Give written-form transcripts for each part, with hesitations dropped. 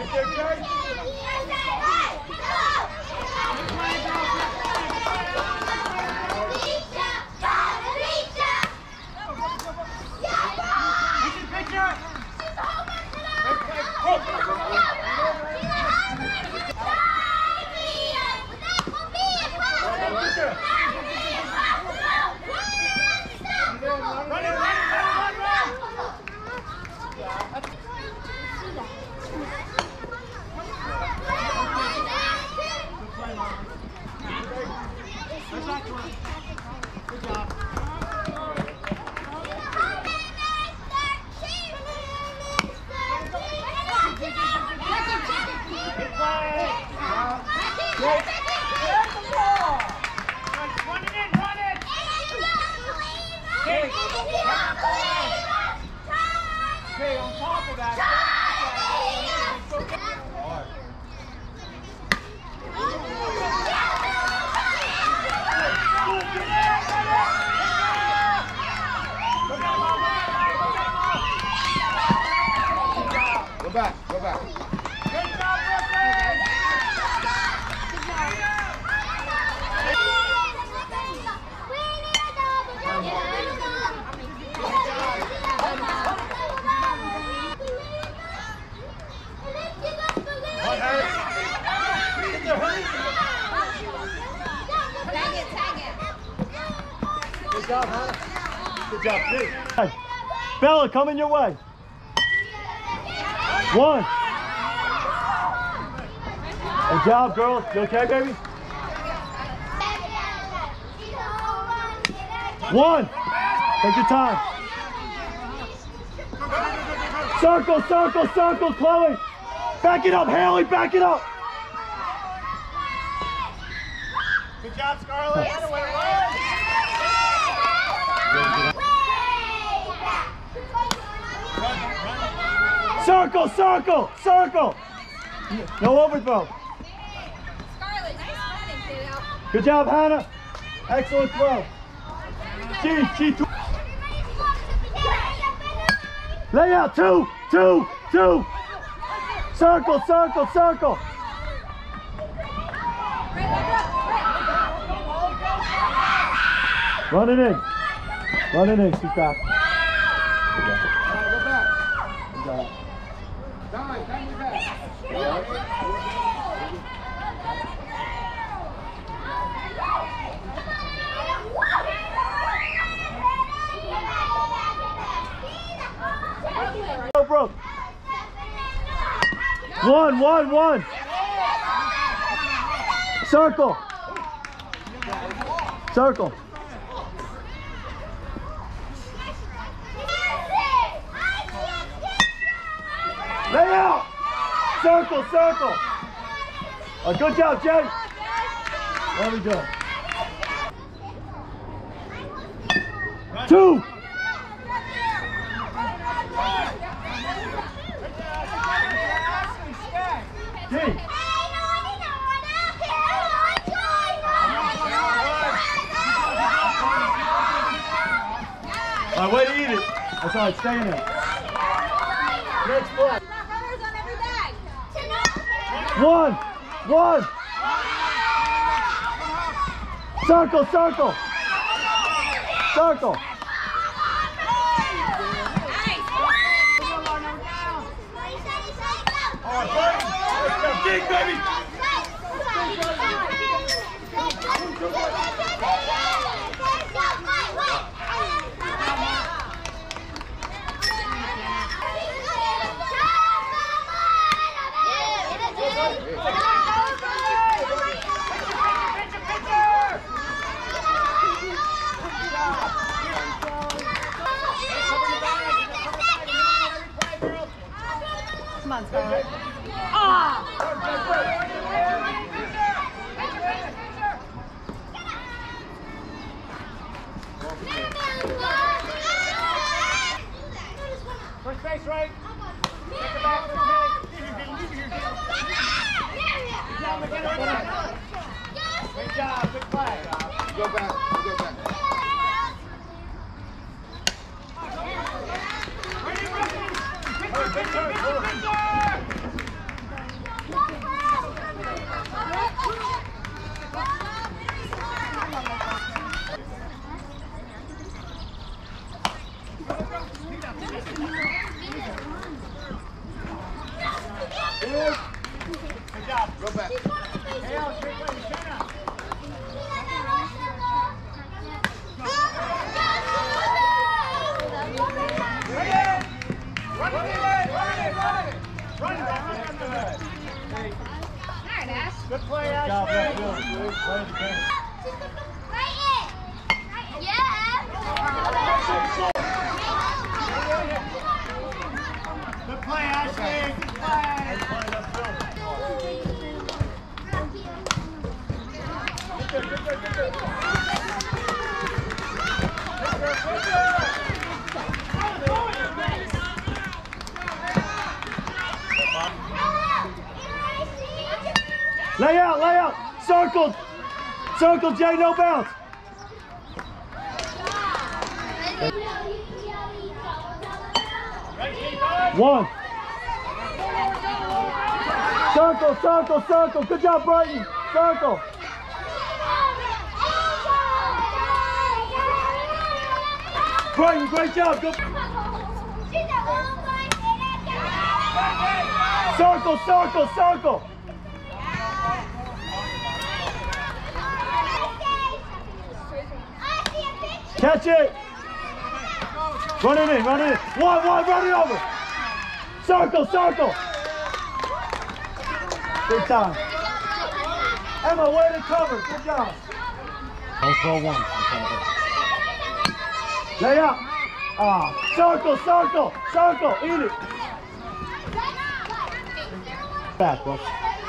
Go back, go back. Good job, Hannah. Good job, Pete. Hey, Bella, coming your way. One. Good job, girls. You okay, baby? One. Take your time. Circle, circle, circle, Chloe. Back it up, Haley. Back it up. Good job, Scarlett. Circle, circle, circle. No overthrow. Scarlett, nice running, kiddo. Good job, Hannah. Excellent throw. She. Lay out. Two. Circle, circle, circle. Running in. Running in. She's back. Good job. Go back. Good job. Time you back. Go, Brooke. One. Circle. Circle. Lay out. Circle. Oh, good job, Jay. Very good. Two. Jay. All right, way to eat it. That's all right, stay in there. Next play. Runners on every bag. One. Circle. Circle. All right, buddy. Let's go. Dig, baby. Come on, Scarlett. First base, right? Great job, good play. Go back. Good job. Go back. Hey, Alex, great play. McKenna. Good play, Ashley. Good play again. Good play, Ashley. Good Lay out. Circle. Circle, Jay, no bounce. One. Circle. Good job, Brighton. Circle. Brighton, great job. Good. Circle. Catch it. Run it in. One, run it over. Circle. Big time. Emma, way to cover. Good job. Don't throw one. Lay out. Circle. Eat it. Back, bro.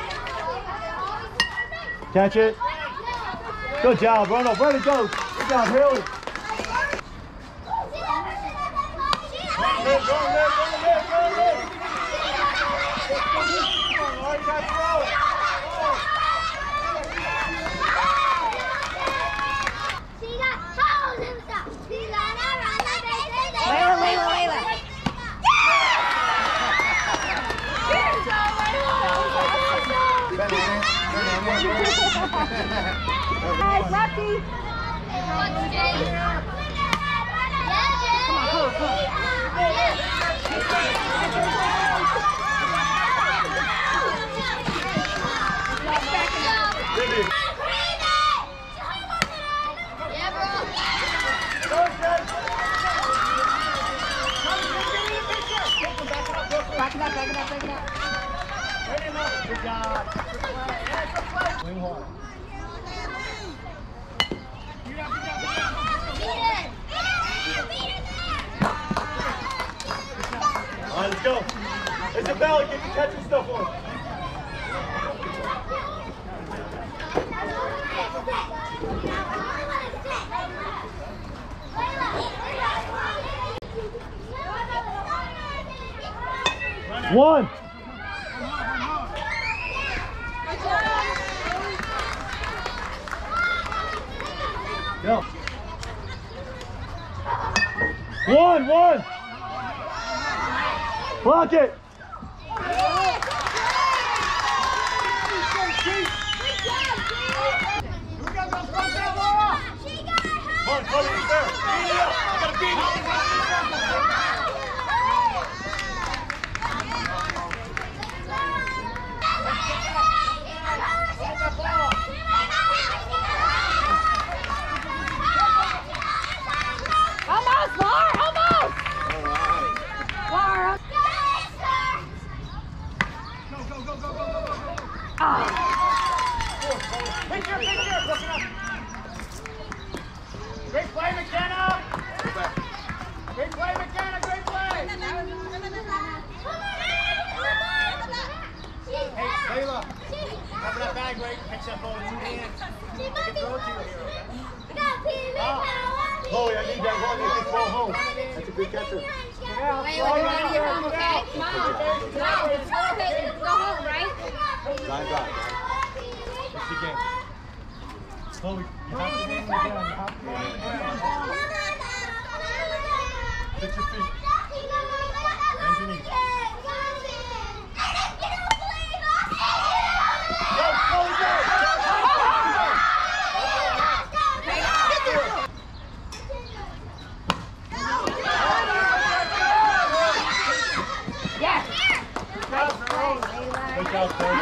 Catch it. Good job, Bruno. Way to go. Good job, Haley. Layla. Nice, Lefty. Back it up. Good job. Swing hard. All right, let's go. Isabella, get your catching stuff on. One. Go. One. Block it. Almost, Laura, almost! Laura. Picture. Great play, McKenna. Great play. Hey, Layla. Cover that bag, right? Catch that ball in 2 hands. They can throw it to you here, okay? Chloe, I need that one. Get this ball home. That's a good catcher. Layla, you're out of your home, okay? Come on. Okay, go home, right? Line drive. What's the game? Chloe, you have to win again. You have to win. Fix your feet. Bend your knees. Go, Chloe, go! job, Cole.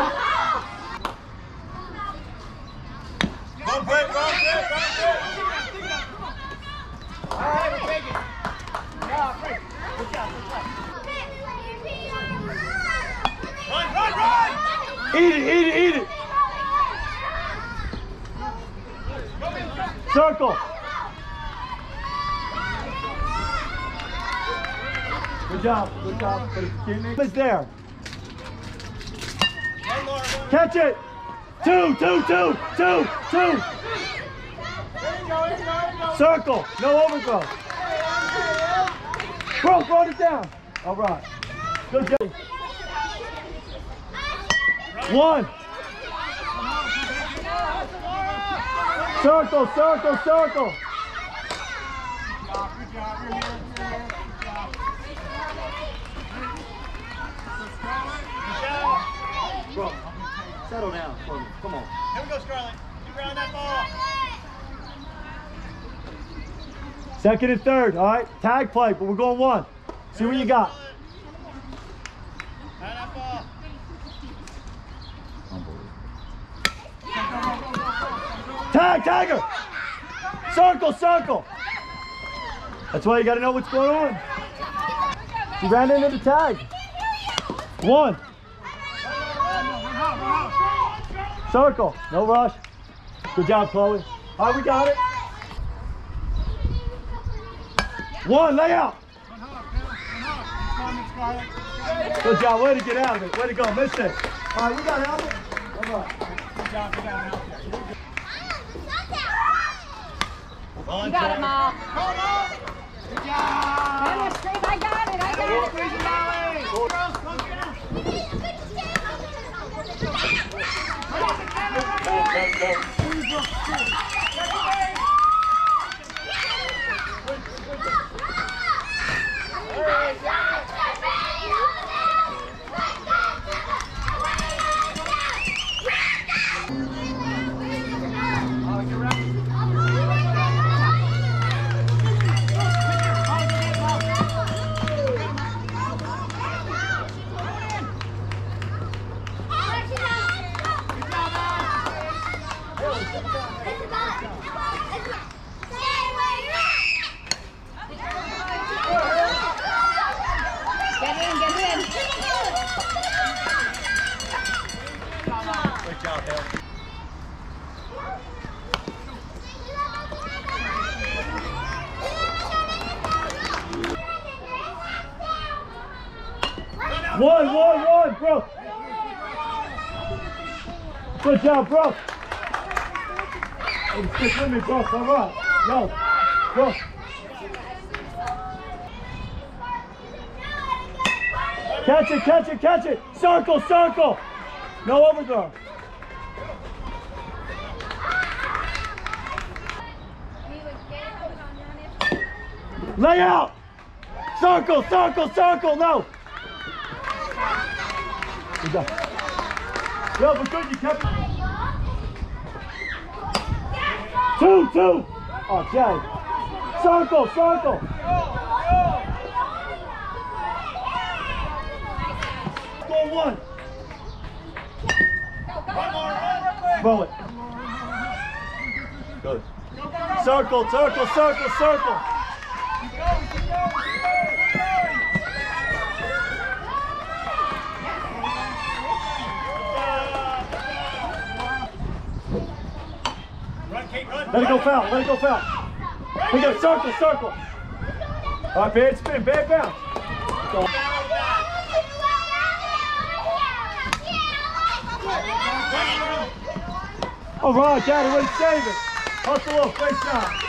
Go, Brett, go, Brett, go, Brett. All right, we'll take it. Yeah, great. Good job, good job. Run, run, run! Eat it, eat it, eat it. Circle. Good job, good job. It's there. One more, one. Catch it. Two. Circle. No overthrow. Bro, throw it down. All right. Good job. One. Circle. Good job, you're here. Bro, settle down for me. Come on. Here we go, Scarlett. You ground that ball. Second and third, all right? Tag play, but we're going one. See what you got. Ground that ball. Tagger! Circle! That's why you gotta know what's going on. She ran into the tag. One. Circle, no rush. Good job, Chloe. All right, we got it. One, lay out. Good job, way to get out of it. Way to go, missed it. All right, we got help. Come on. Good job, you got help there. You got it, Ma. Good job. Come on, Steve, I got it. Crazy Molly. Girls, go get him. Good job, Bill. One, bro. Good job, bro. Hey, stick with me, bro. All right. Yo, bro. Catch it. Circle. No overthrow. Lay out. Circle. No. Good job. Yo, but good, you kept it. Two. Oh, Jay. Circle. Go one. Throw it. Good. Circle. Let it go foul. We go circle. All right, bad spin, bad bounce. Go. All right, Daddy, way to save it. Hustle up, great shot.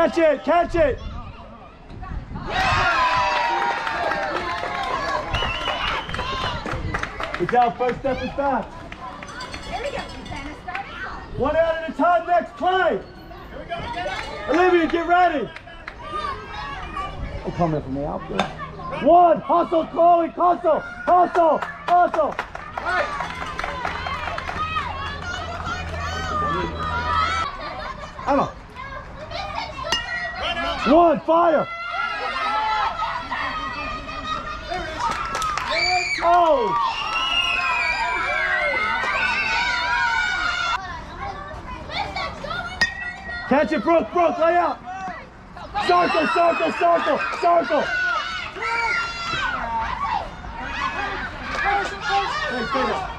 Catch it, catch it. Good job, first step is fast. There we go. Susanna, start it off. One out at a time, next play. Olivia, get ready. Oh, come in from the outfield. One, hustle, Chloe, hustle, hustle, hustle. Emma. One, fire. Oh. Catch it, Brooke, Brooke, lay out. Circle, circle, circle, circle. Hey, stay there.